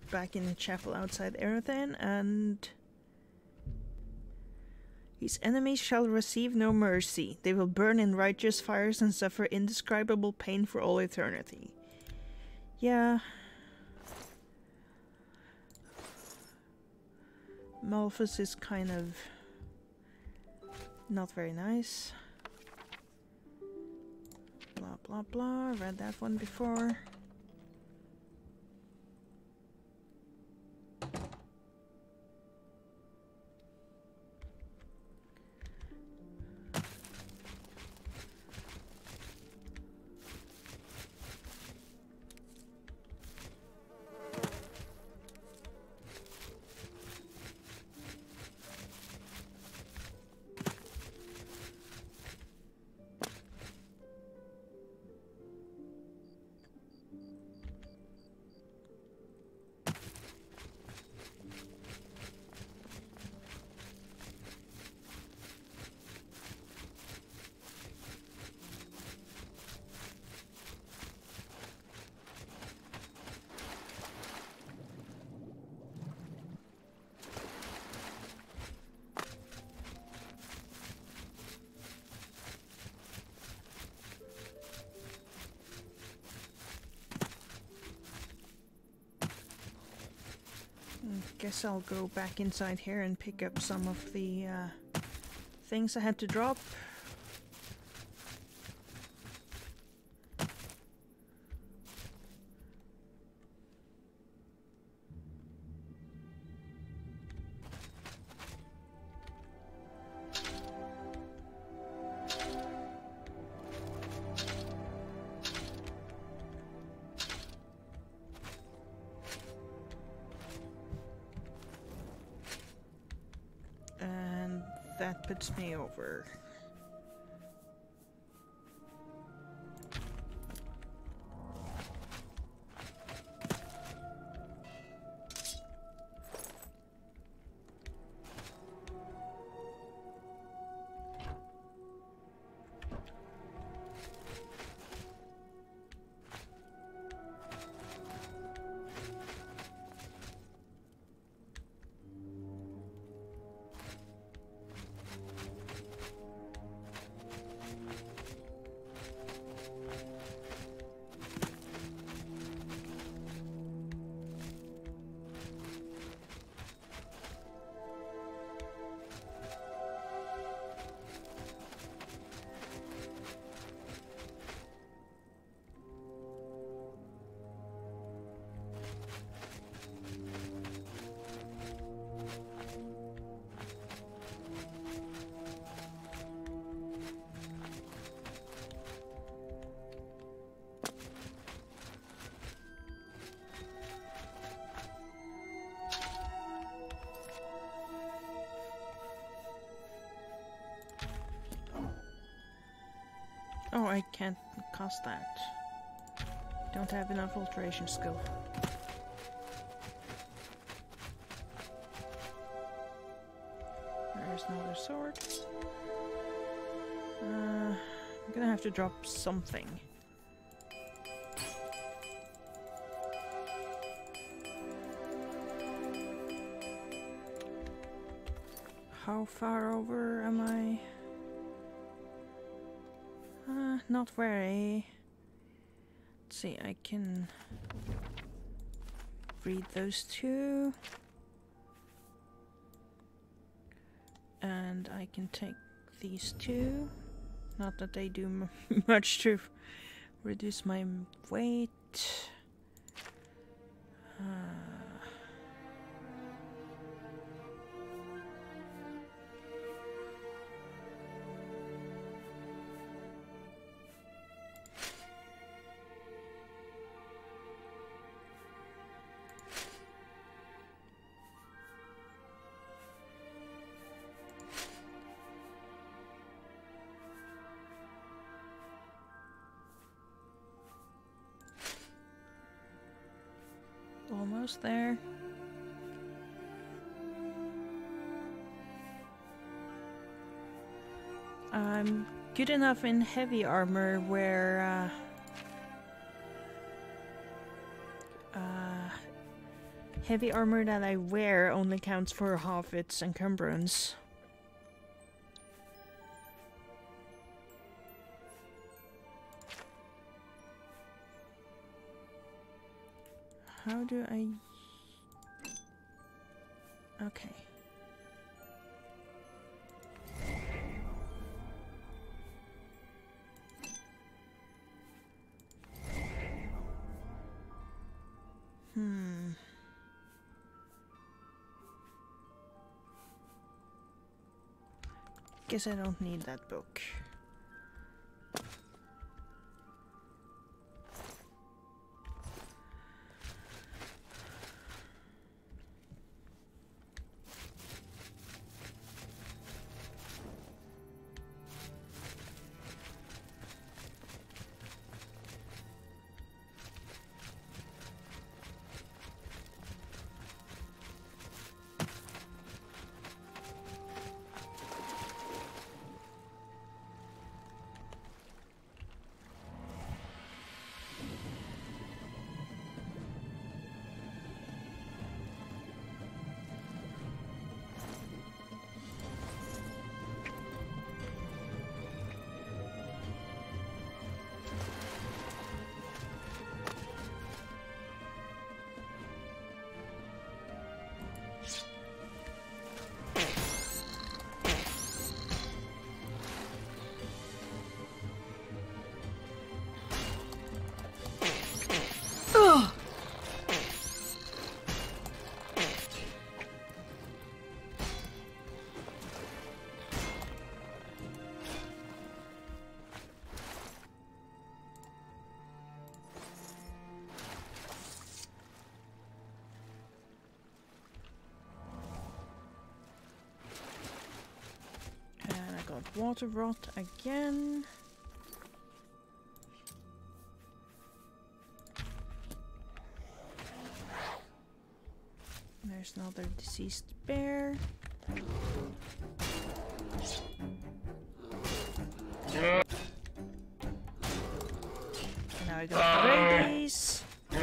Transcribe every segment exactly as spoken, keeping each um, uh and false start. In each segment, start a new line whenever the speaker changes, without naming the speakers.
back in the chapel outside Erothin, and his enemies shall receive no mercy. They will burn in righteous fires and suffer indescribable pain for all eternity. Yeah. Malphus is kind of not very nice. Blah blah blah. Read that one before. Guess I'll go back inside here and pick up some of the uh, things I had to drop. That puts me over. Oh, I can't cast that. Don't have enough alteration skill. There's another sword. Uh, I'm gonna have to drop something. How far over am I? Uh, not very. Let's see, I can read those two. And I can take these two. Not that they do m much to reduce my weight. Uh, Almost there. I'm good enough in heavy armor where uh, uh, Heavy armor that I wear only counts for half its encumbrance. How do I... Okay. Hmm. Guess I don't need that book. Water rot again. There's another deceased bear. And now I got rabies.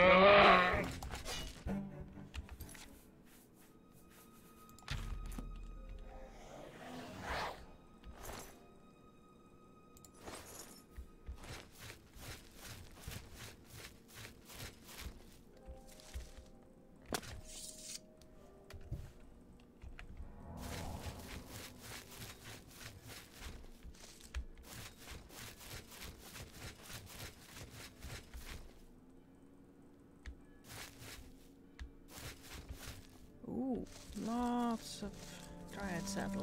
Ooh, lots of dryad saddle.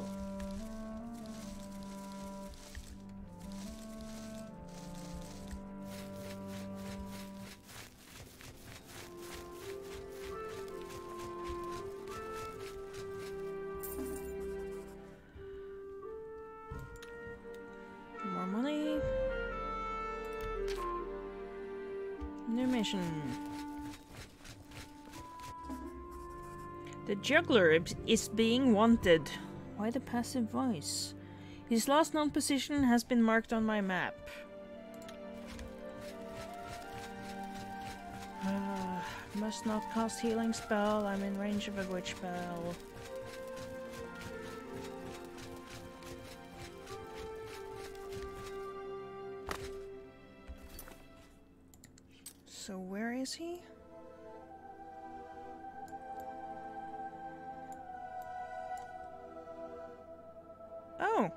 More money. New mission. The Juggler is being wanted. Why the passive voice? His last known position has been marked on my map. Uh, must not cast healing spell. I'm in range of a witch spell. So where is he? Oh.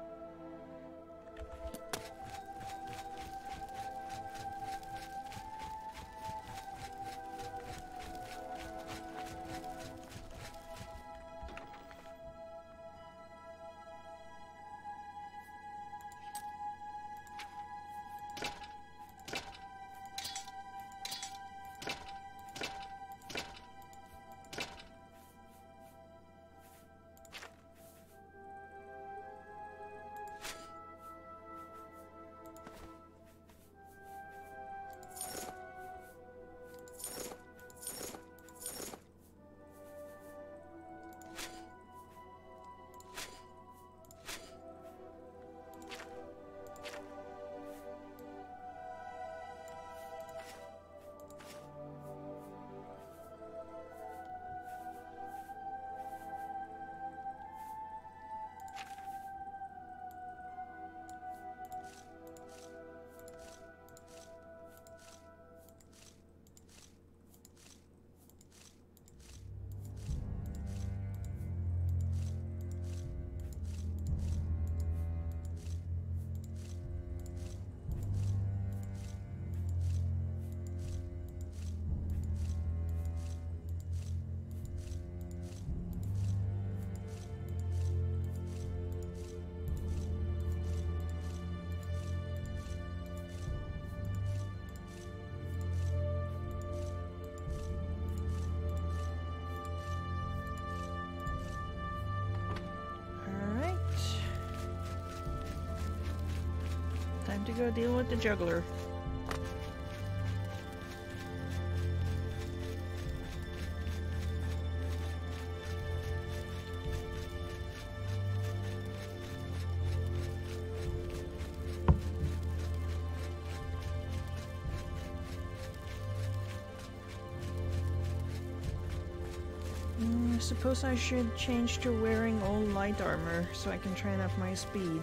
Time to go deal with the juggler. I suppose I should change to wearing all light armor so I can train up my speed.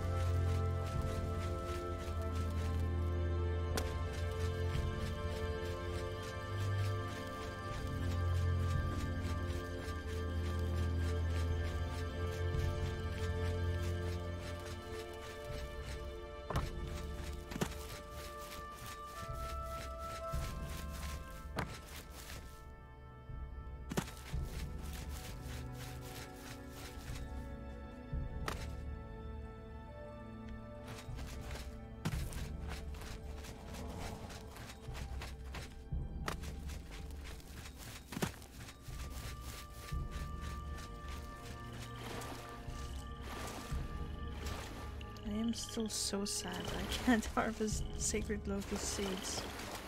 I am still so sad I can't harvest sacred locust seeds.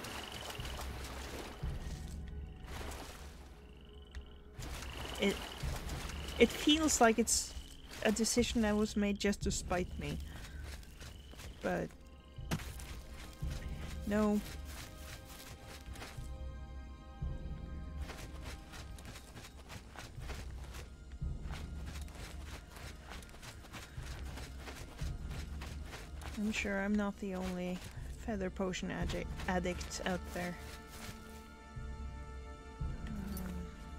It it feels like it's a decision that was made just to spite me. But no. I'm sure I'm not the only feather potion addict, addict out there. Um,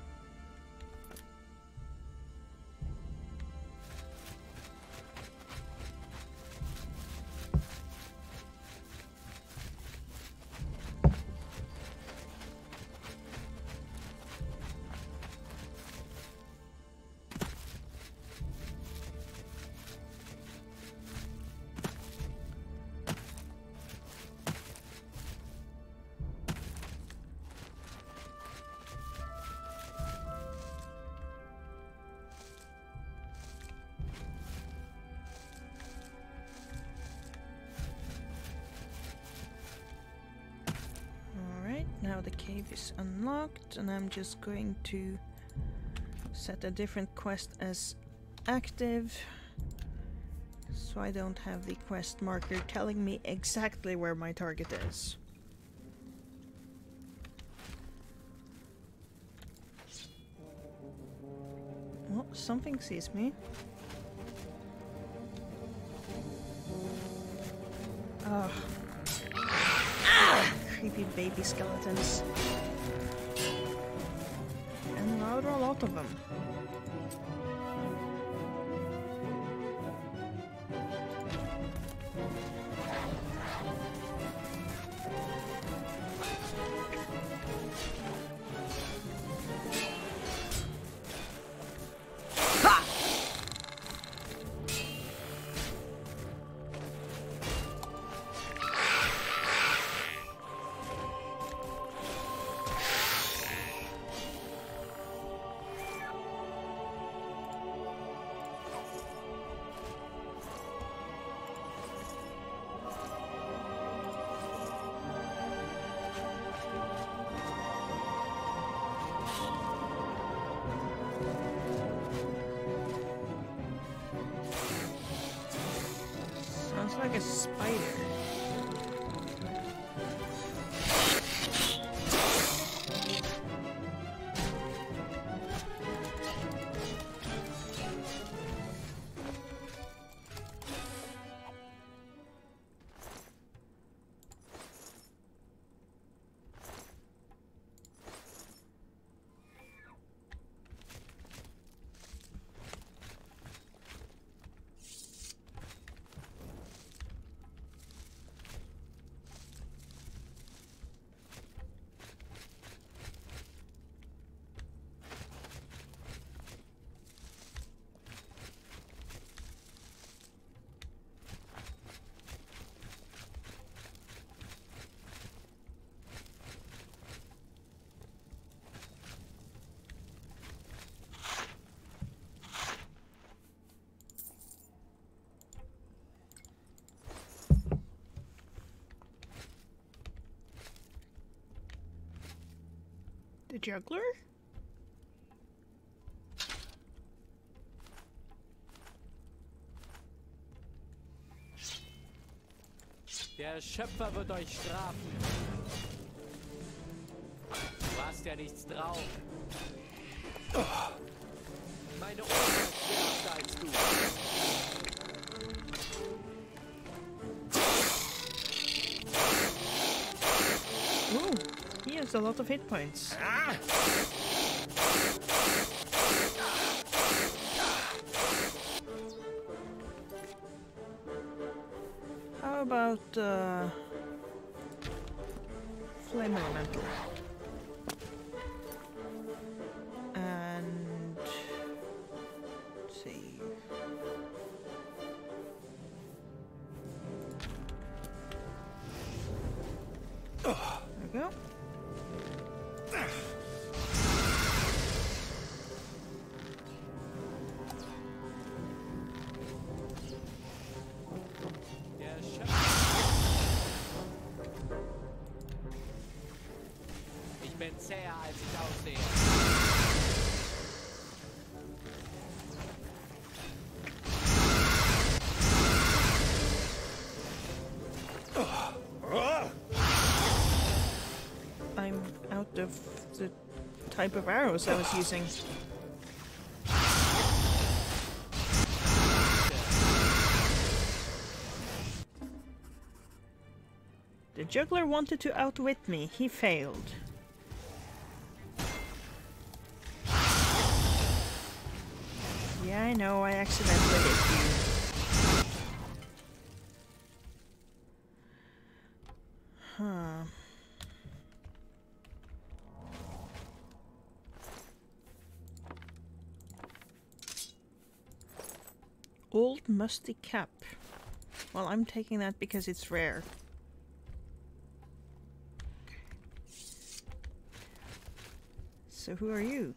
Now the cave is unlocked, and I'm just going to set a different quest as active, so I don't have the quest marker telling me exactly where my target is. Oh, something sees me. Oh. Creepy baby skeletons. And now there are a lot of them. Sounds like a spider. The Juggler?
Der Schöpfer wird euch strafen. Du hast ja nichts drauf. Meine Ohren sind stärker als du.
Ooh, he has a lot of hit points. How about uh, Flame Elemental? And let's see. There we go.
Der Schöpfer. Ich bin zäher, als ich aussehe.
I'm out of the type of arrows I was using. The Juggler wanted to outwit me. He failed. Yeah, I know, I accidentally hit you. Huh. Old musty cap. Well, I'm taking that because it's rare. So who are you?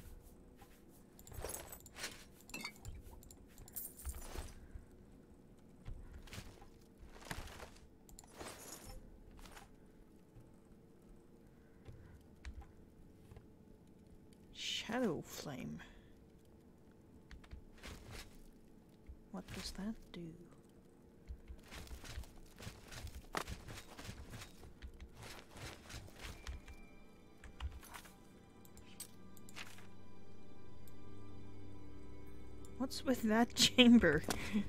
Shadow Flame. What does that do? What's with that chamber?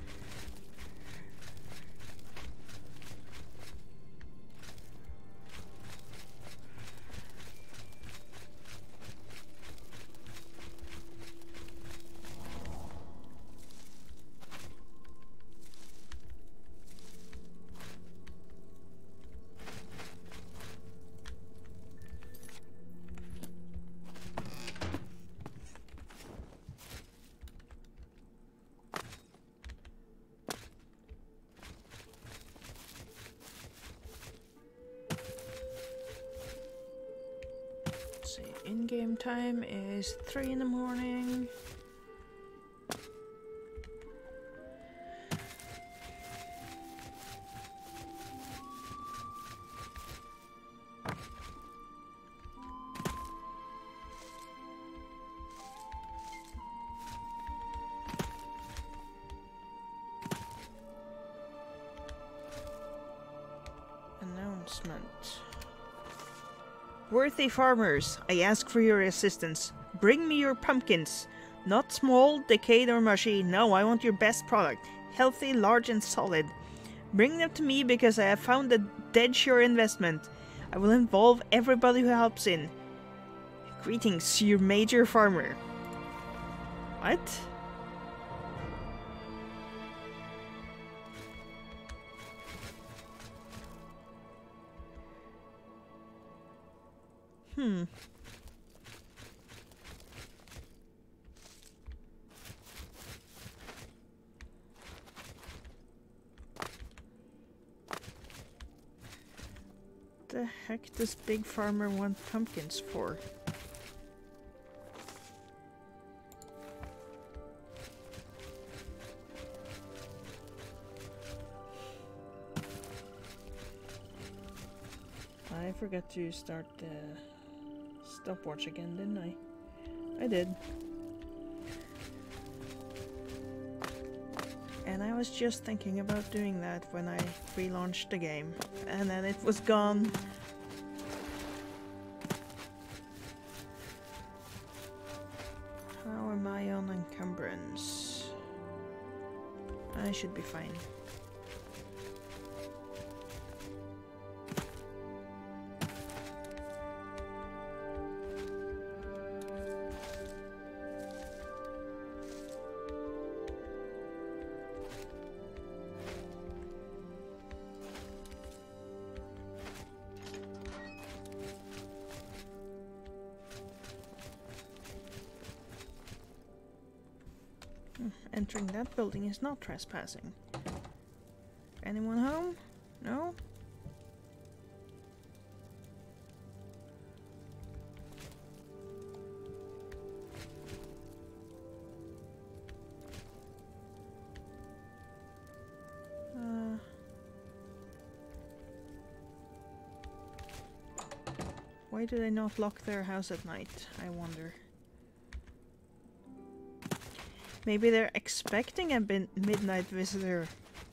In-game time is three in the morning. Announcement. Worthy farmers, I ask for your assistance. Bring me your pumpkins. Not small, decayed or mushy. No, I want your best product. Healthy, large and solid. Bring them to me because I have found a dead sure investment. I will involve everybody who helps in. Greetings, your major farmer. What? Hmm. The heck does Big Farmer want pumpkins for? I forgot to start the stopwatch again, didn't I? I did. And I was just thinking about doing that when I relaunched the game, and then it was gone. How am I on encumbrance? I should be fine. Entering that building is not trespassing. Anyone home? No? Uh, why do they not lock their house at night, I wonder? Maybe they're expecting a midnight visitor.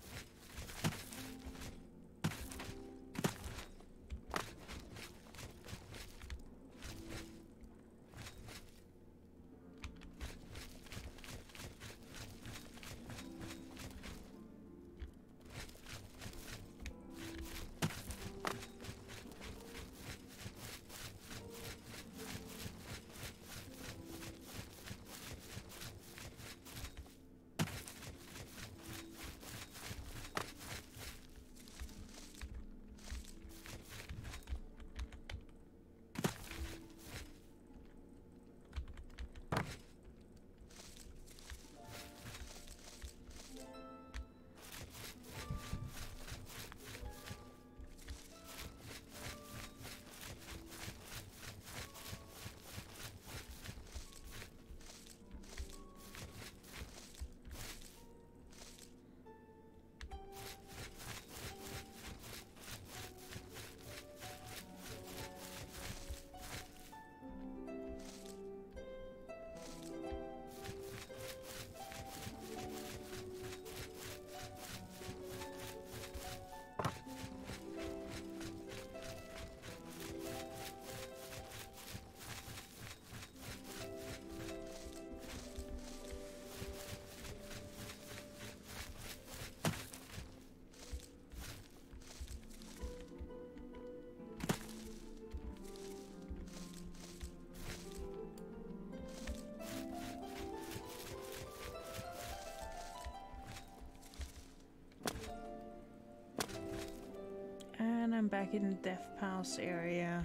And I'm back in the Death Palace area.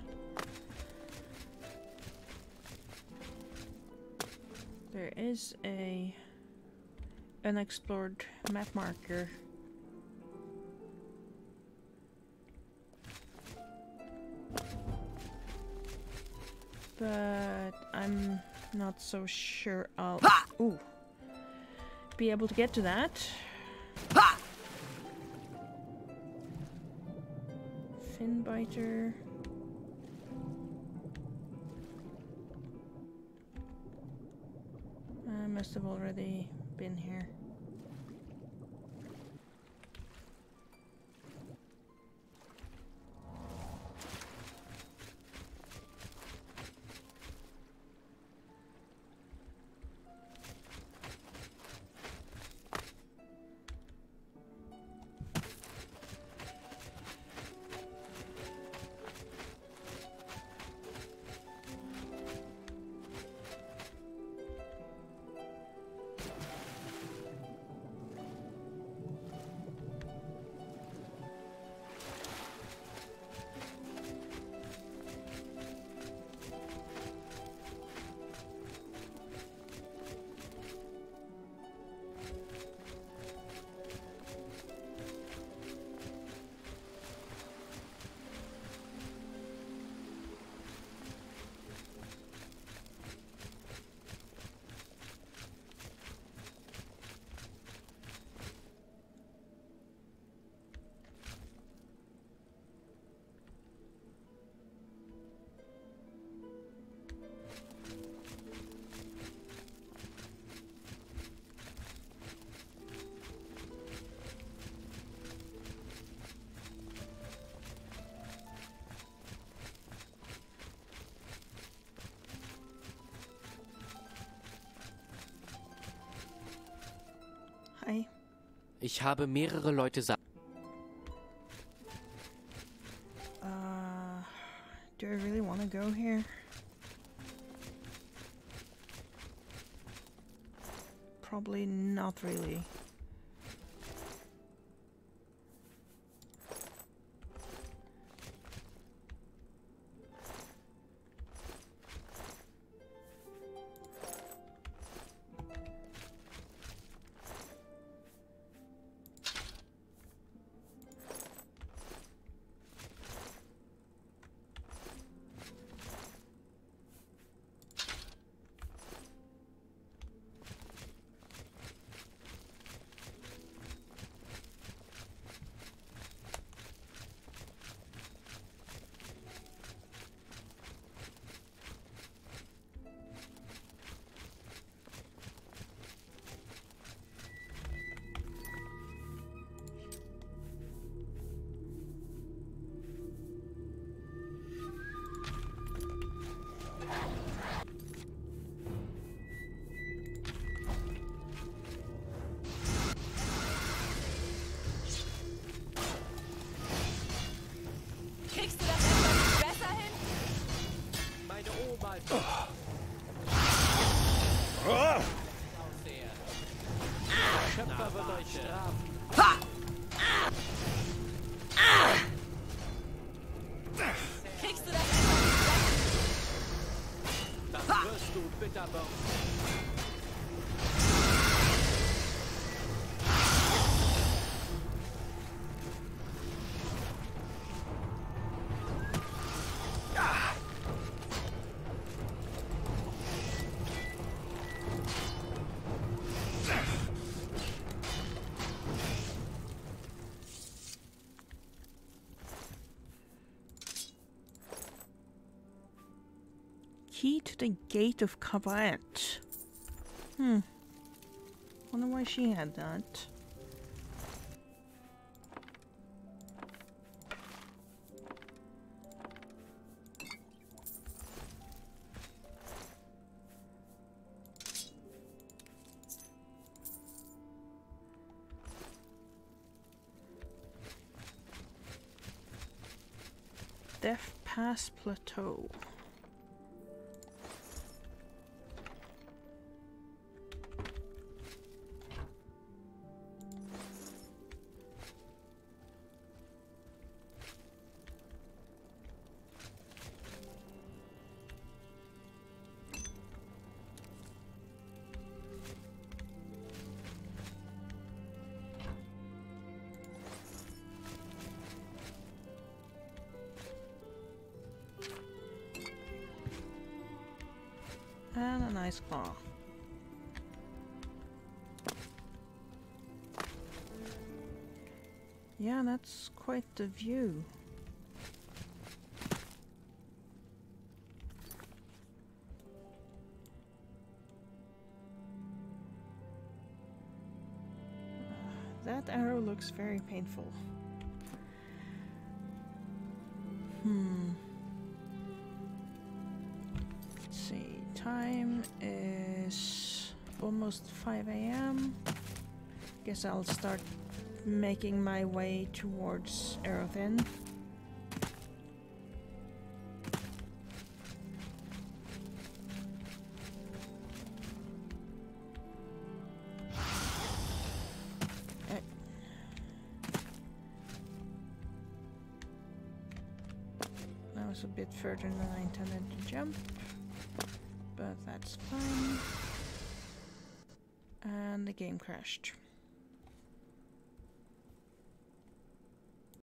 There is a unexplored map marker. But I'm not so sure I'll ooh, be able to get to that. Fin biter. I must have already been here.
Ich habe mehrere Leute sa...
Uh, do I really want to go here? Probably not really.
Kriegst du das etwas besser hin?
Meine Oma ist... Ausseher. Der Schöpfer wird euch strafen.
Kriegst du das etwas
Das wirst du, Bitterbaum.
Key to the Gate of Cabaret. Hmm. Wonder why she had that. Death Pass Plateau. And a nice claw. Yeah, that's quite the view. Uh, that arrow looks very painful. Hmm. Let's see. Time is almost five A M Guess I'll start making my way towards Erothin. Eh. That was a bit further than I intended to jump. But that's fine. And the game crashed.